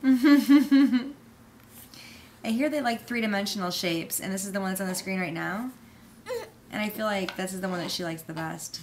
I hear they like three-dimensional shapes, and this is the one that's on the screen right now. And I feel like this is the one that she likes the best.